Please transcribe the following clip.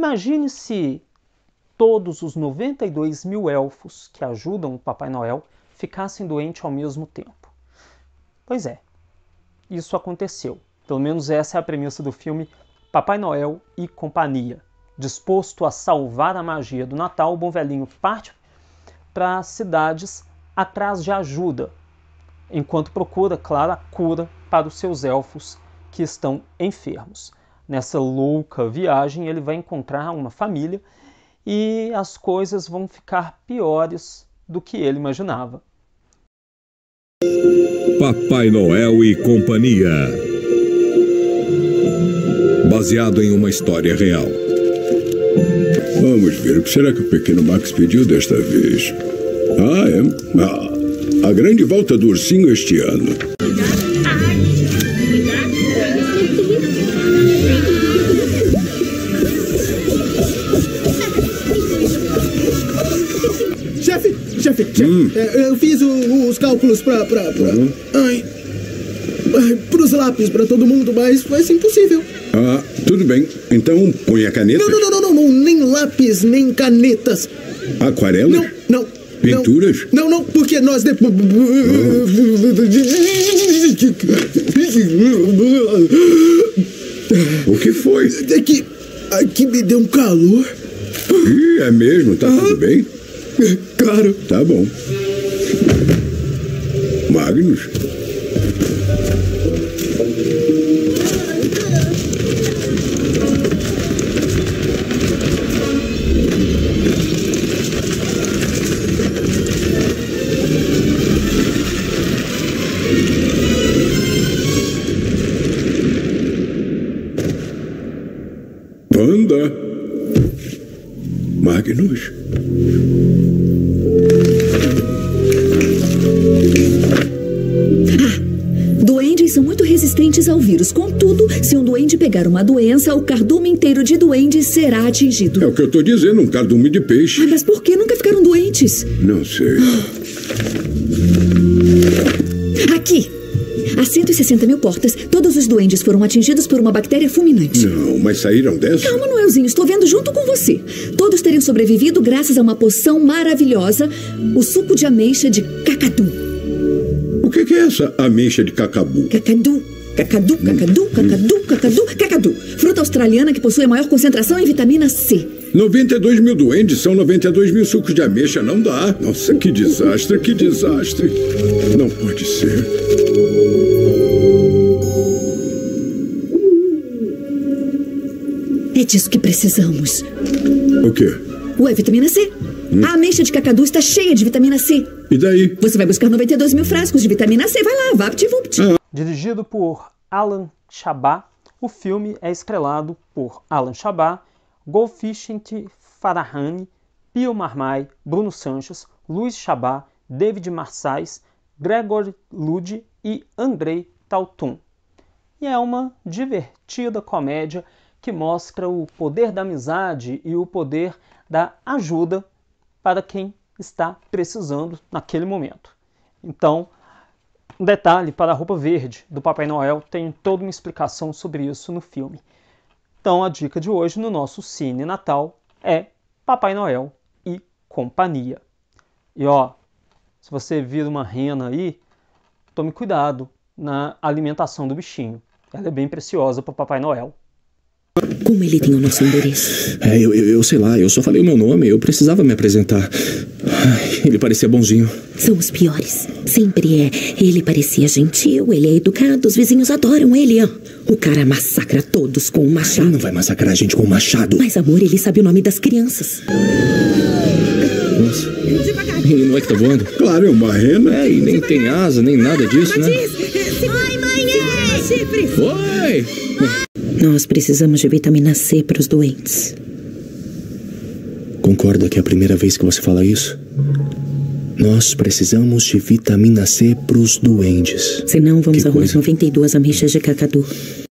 Imagine se todos os 92 mil elfos que ajudam o Papai Noel ficassem doentes ao mesmo tempo. Pois é, isso aconteceu. Pelo menos essa é a premissa do filme Papai Noel e Companhia. Disposto a salvar a magia do Natal, o bom velhinho parte para cidades atrás de ajuda, enquanto procura, claro, a cura para os seus elfos que estão enfermos. Nessa louca viagem, ele vai encontrar uma família e as coisas vão ficar piores do que ele imaginava. Papai Noel e Companhia. Baseado em uma história real. Vamos ver, o que será que o pequeno Max pediu desta vez? A grande volta do ursinho este ano. Chefe, eu fiz os cálculos para os lápis para todo mundo, mas foi impossível. Tudo bem. Então põe a caneta. Não, nem lápis, nem canetas. Aquarela? Não. Pinturas? Não, porque nós depois... O que foi? Aqui me deu um calor. É mesmo? Tá tudo bem? Claro. Tá bom. Magnus? Wanda? Magnus? Duendes são muito resistentes ao vírus. Contudo, se um duende pegar uma doença, o cardume inteiro de duendes será atingido. É o que eu tô dizendo, um cardume de peixe. Mas por que nunca ficaram doentes? Não sei. Aqui! Há 160 mil portas, todos os duendes foram atingidos por uma bactéria fulminante. Não, mas saíram dessa? Calma, Noelzinho, estou vendo junto com você. Todos teriam sobrevivido graças a uma poção maravilhosa, o suco de ameixa de Cacadu. O que é essa ameixa de cacabu? Cacadu. Fruta australiana que possui a maior concentração em vitamina C. 92 mil duendes são 92 mil sucos de ameixa, não dá. Nossa, que desastre, que desastre. Não pode ser. É disso que precisamos. O quê? Ué, vitamina C. A ameixa de Cacadu está cheia de vitamina C. E daí? Você vai buscar 92 mil frascos de vitamina C. Vai lá, vapt-vupt. Dirigido por Alan Chabat, o filme é estrelado por Alan Chabat, Golshifteh Farahani, Pio Marmai, Bruno Sanches, Luiz Chabat, David Marsais, Gregor Ludi e Andrei Tautun. E é uma divertida comédia que mostra o poder da amizade e o poder da ajuda para quem está precisando naquele momento. Então, um detalhe para a roupa verde do Papai Noel, tem toda uma explicação sobre isso no filme. Então, a dica de hoje no nosso Cine Natal é Papai Noel e Companhia. E se você vira uma rena aí, tome cuidado na alimentação do bichinho. Ela é bem preciosa para o Papai Noel. Como ele tem o nosso endereço? Eu sei lá, eu só falei o meu nome, eu precisava me apresentar. Ele parecia bonzinho. São os piores. Sempre é. Ele parecia gentil, ele é educado, os vizinhos adoram ele. O cara massacra todos com um machado. Ele não vai massacrar a gente com um machado. Mas, amor, ele sabe o nome das crianças. Nossa, ele não é que tá voando? Claro, é uma rena. E nem tem asa, nem nada disso, né? Oi, mãe, chifres! Oi! Nós precisamos de vitamina C para os doentes. Concorda que é a primeira vez que você fala isso? Nós precisamos de vitamina C para os doentes. Senão vamos arrumar 92 ameixas de Cacadu.